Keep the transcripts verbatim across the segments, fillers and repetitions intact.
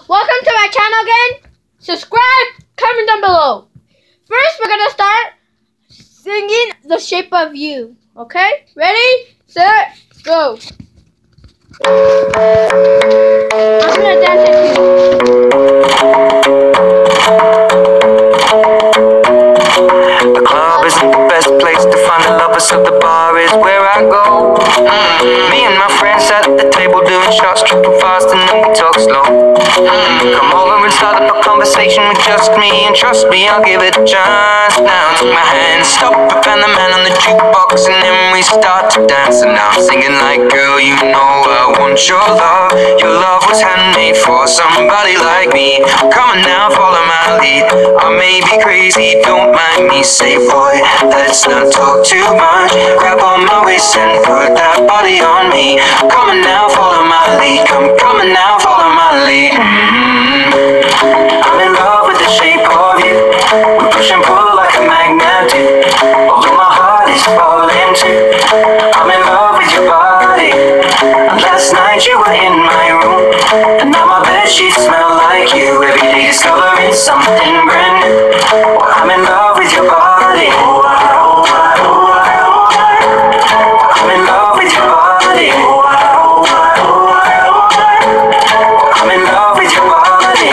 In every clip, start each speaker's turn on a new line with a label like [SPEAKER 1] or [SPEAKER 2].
[SPEAKER 1] Welcome to my channel again. Subscribe, comment down below. First, we're gonna start singing The Shape of You. Okay? Ready, set, go. I'm gonna dance with you.
[SPEAKER 2] The club isn't the best place to find the lovers, so the bar is where I go. Mm. Me and my friends sat at the table doing shots, tripping fast, and then we talk slow. Mm. Come over and start up a conversation with just me, and trust me, I'll give it a chance. Now take my hand, stop it, and the man on the jukebox, and then we start to dance. And now I'm singing like, girl, you know I want your love. Your love was handmade for somebody like me. Come on now, follow my lead. I may be crazy, don't mind me. Say, boy, let's not talk too much. Grab on my waist and put that body on me. Come on now, follow my lead. Come, come on now, follow my lead. Mm-hmm. I'm in love with the shape of you. We push and pull like a magnet do. Although my heart is falling too. I'm in love with your body. And last night you were in my room, and now my bedsheets smell like you. Every day discovering something brand new. Well, I'm in love with your body. I'm in love with your body. I'm in love with your body.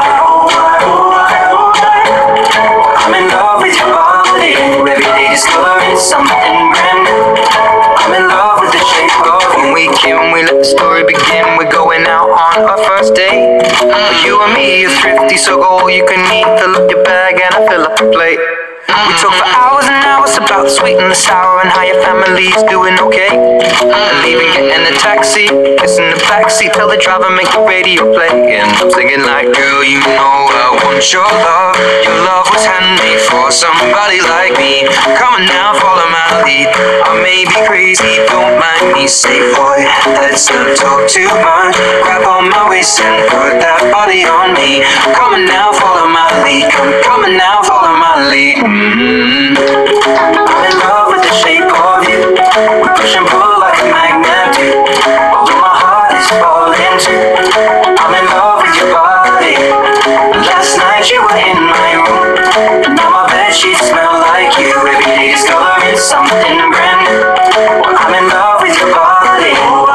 [SPEAKER 2] I'm in love with your body. Every day discovering something brand new. I'm in love with the shape of you. When we came, we let the story begin. We're going out on our first date. But you and me are thrifty, so go all you can eat. Fill up your bag and I fill up the plate. We talk for hours and hours about the sweet and the sour and how your family's doing okay. And leaving, getting a taxi, kissing the backseat, tell the driver make the radio play. And I'm singing like, girl, you know I want your love. Your love was handmade for somebody like me. Come on now, follow my lead. I may be crazy, don't mind me. Say, boy, let's not talk too much. Grab on my waist and put that body on me. Come on now, follow my lead. Come, come on now, follow my lead. Mm-hmm. I'm in love with the shape of you. We push and pull like a magnet do. Although my heart is falling too. I'm in love with your body. Last night you were in my room, and now my bedsheets smell like you. Every day discovering something brand new. Well, I'm in love with your body.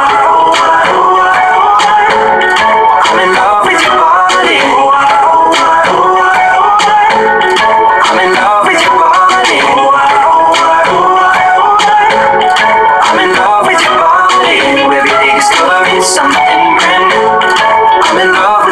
[SPEAKER 2] I'm in love with your body. I'm in love with your body. I'm in love with your body. Every day discovering something brand new. I'm in love